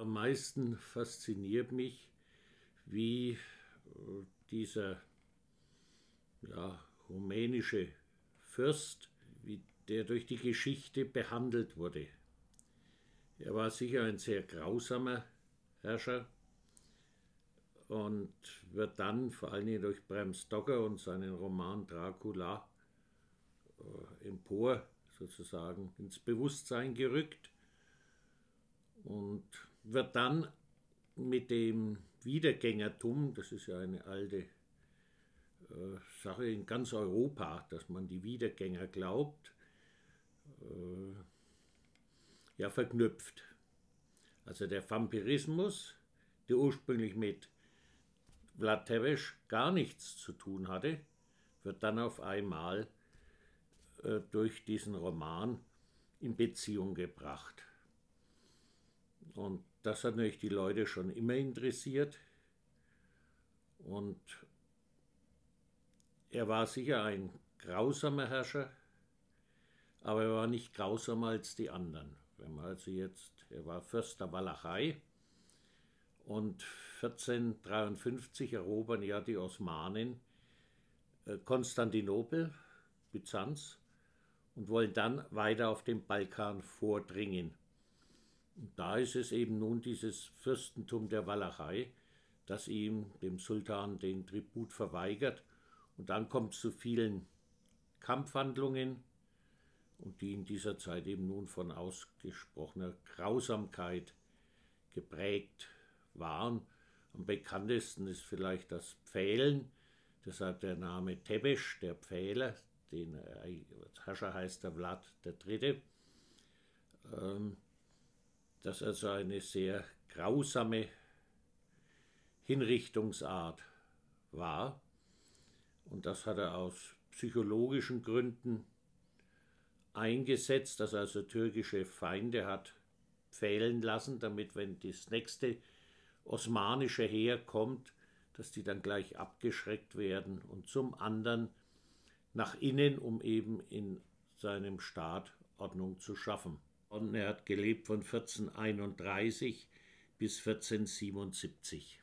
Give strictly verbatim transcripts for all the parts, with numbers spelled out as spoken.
am meisten fasziniert mich, wie dieser ja, rumänische Fürst, wie der durch die Geschichte behandelt wurde. Er war sicher ein sehr grausamer Herrscher und wird dann vor allen Dingen durch Bram Stoker und seinen Roman Dracula äh, empor sozusagen ins Bewusstsein gerückt und wird dann mit dem Wiedergängertum, das ist ja eine alte äh, Sache in ganz Europa, dass man die Wiedergänger glaubt, äh, ja verknüpft. Also der Vampirismus, der ursprünglich mit Vlad Tepes gar nichts zu tun hatte, wird dann auf einmal äh, durch diesen Roman in Beziehung gebracht. Und das hat natürlich die Leute schon immer interessiert. Und er war sicher ein grausamer Herrscher, aber er war nicht grausamer als die anderen. Wenn man also jetzt, er war Fürst der Walachei und vierzehnhundertdreiundfünfzig erobern ja die Osmanen Konstantinopel, Byzanz, und wollen dann weiter auf den Balkan vordringen. Und da ist es eben nun dieses Fürstentum der Walachei, das ihm, dem Sultan, den Tribut verweigert. Und dann kommt es zu vielen Kampfhandlungen, und die in dieser Zeit eben nun von ausgesprochener Grausamkeit geprägt waren. Am bekanntesten ist vielleicht das Pfählen, deshalb der Name Tepes, der Pfähler, den Herrscher heißt der Vlad der Dritte. Ähm, das also eine sehr grausame Hinrichtungsart war. Und das hat er aus psychologischen Gründen eingesetzt, dass also türkische Feinde hat pfählen lassen, damit, wenn das nächste osmanische Heer kommt, dass die dann gleich abgeschreckt werden, und zum anderen nach innen, um eben in seinem Staat Ordnung zu schaffen. Und er hat gelebt von vierzehnhunderteinunddreißig bis vierzehntausendsiebenundsiebzig.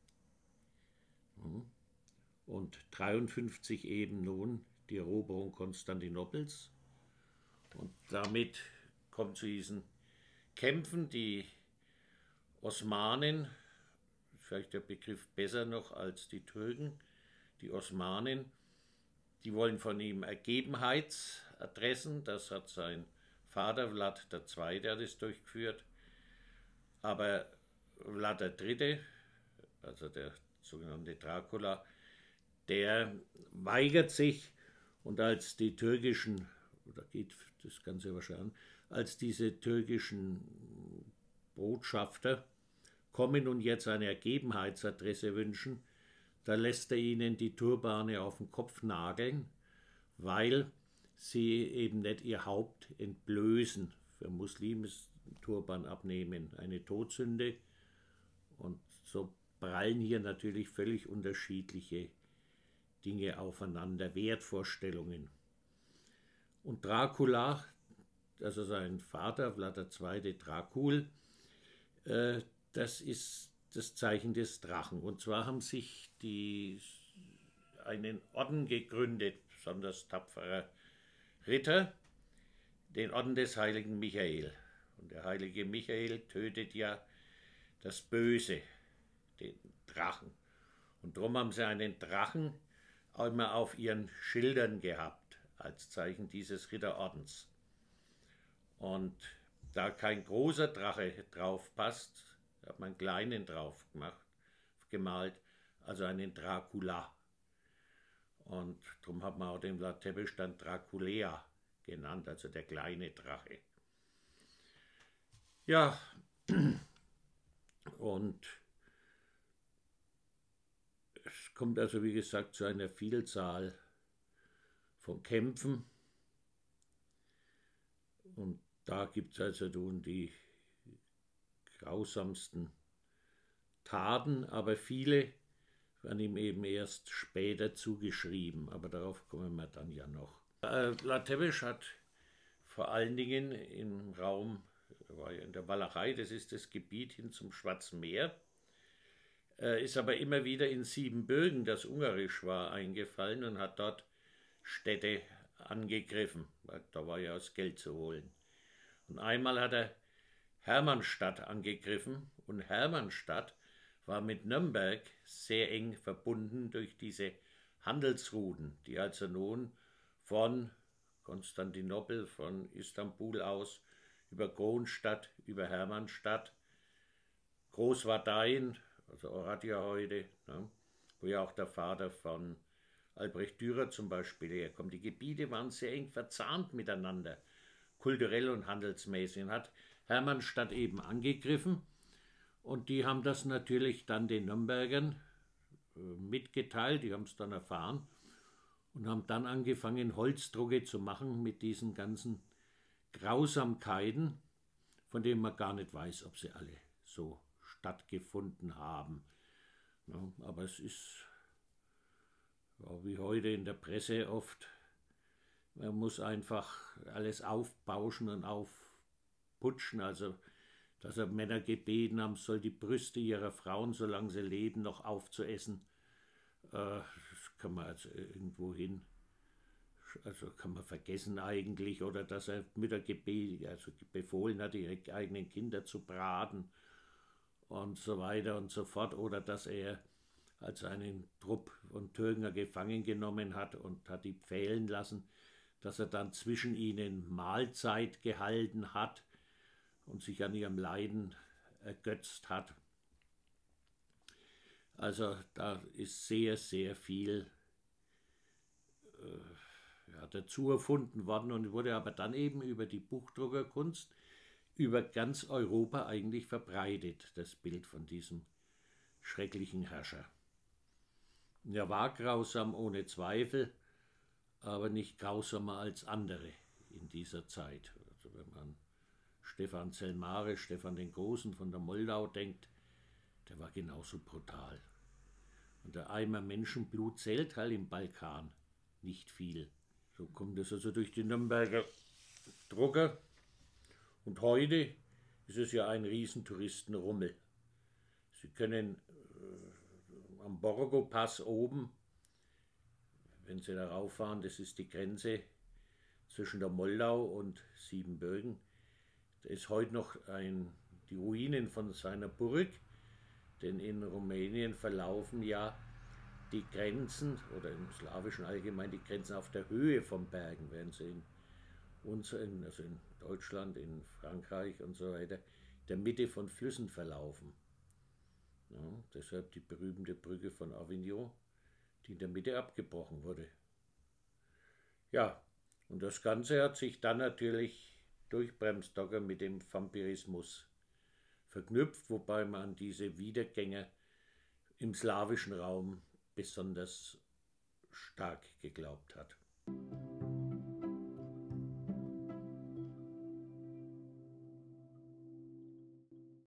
Und dreiundfünfzig eben nun die Eroberung Konstantinopels. Und damit kommt zu diesen Kämpfen die Osmanen, vielleicht der Begriff besser noch als die Türken, die Osmanen, die wollen von ihm Ergebenheitsadressen, das hat sein Vater Vlad der Zweite hat es durchgeführt, aber Vlad der Dritte, also der sogenannte Dracula, der weigert sich, und als die türkischen, da geht das Ganze wahrscheinlich an, als diese türkischen Botschafter kommen und jetzt eine Ergebenheitsadresse wünschen, da lässt er ihnen die Turbane auf den Kopf nageln, weil sie eben nicht ihr Haupt entblößen. Für Muslime ist ein Turban abnehmen eine Todsünde, und so prallen hier natürlich völlig unterschiedliche Dinge aufeinander, Wertvorstellungen. Und Dracula, also sein Vater, Vlad der Zweite, Dracul, äh, das ist das Zeichen des Drachen. Und zwar haben sich die einen Orden gegründet, besonders tapferer Ritter, den Orden des heiligen Michael. Und der heilige Michael tötet ja das Böse, den Drachen. Und darum haben sie einen Drachen auch immer auf ihren Schildern gehabt, als Zeichen dieses Ritterordens. Und da kein großer Drache drauf passt, hat man einen kleinen drauf gemacht, gemalt, also einen Dracula. Und darum hat man auch den Vlad Tepes dann Draculea genannt, also der kleine Drache. Ja, und es kommt also, wie gesagt, zu einer Vielzahl von Kämpfen. Und da gibt es also nun die grausamsten Taten, aber viele werden ihm eben erst später zugeschrieben. Aber darauf kommen wir dann ja noch. Äh, Vlad Tepes hat vor allen Dingen im Raum war ja in der Walachei, das ist das Gebiet hin zum Schwarzen Meer, äh, ist aber immer wieder in Siebenbürgen, das ungarisch war, eingefallen und hat dort Städte angegriffen. Da war ja das Geld zu holen. Und einmal hat er Hermannstadt angegriffen und Hermannstadt war mit Nürnberg sehr eng verbunden durch diese Handelsrouten, die also nun von Konstantinopel, von Istanbul aus über Kronstadt, über Hermannstadt, Großwardein, also Oradea heute, ne, wo ja auch der Vater von Albrecht Dürer zum Beispiel herkommt. Die Gebiete waren sehr eng verzahnt miteinander, kulturell und handelsmäßig, und hat Hermannstadt eben angegriffen. Und die haben das natürlich dann den Nürnbergern äh, mitgeteilt, die haben es dann erfahren und haben dann angefangen, Holzdrucke zu machen mit diesen ganzen Grausamkeiten, von denen man gar nicht weiß, ob sie alle so stattgefunden haben. Ja, aber es ist ja, wie heute in der Presse oft, man muss einfach alles aufbauschen und aufputschen, also dass er Männer gebeten haben, soll die Brüste ihrer Frauen, solange sie leben, noch aufzuessen. Äh, das kann man also irgendwo hin, also kann man vergessen eigentlich, oder dass er Mütter gebeten, also befohlen hat, ihre eigenen Kinder zu braten und so weiter und so fort, oder dass er als einen Trupp von Türken gefangen genommen hat und hat die pfählen lassen, dass er dann zwischen ihnen Mahlzeit gehalten hat und sich an ihrem Leiden ergötzt hat. Also da ist sehr, sehr viel äh, ja, dazu erfunden worden und wurde aber dann eben über die Buchdruckerkunst über ganz Europa eigentlich verbreitet, das Bild von diesem schrecklichen Herrscher. Er war grausam ohne Zweifel, aber nicht grausamer als andere in dieser Zeit. Also wenn man Stefan Zelmare, Stefan den Großen von der Moldau denkt, der war genauso brutal. Und der Eimer Menschenblut zählt halt im Balkan nicht viel. So kommt es also durch die Nürnberger Drucker. Und heute ist es ja ein Riesentouristenrummel. Sie können äh, am Borgo-Pass oben, wenn Sie darauf fahren, das ist die Grenze zwischen der Moldau und Siebenbürgen, da ist heute noch ein, die Ruinen von seiner Burg, denn in Rumänien verlaufen ja die Grenzen, oder im Slawischen allgemein, die Grenzen auf der Höhe von Bergen, während sie in, unseren, also in Deutschland, in Frankreich und so weiter, der Mitte von Flüssen verlaufen. Ja, deshalb die berühmte Brücke von Avignon, die in der Mitte abgebrochen wurde. Ja, und das Ganze hat sich dann natürlich durch Bram Stoker mit dem Vampirismus verknüpft, wobei man an diese Wiedergänge im slawischen Raum besonders stark geglaubt hat.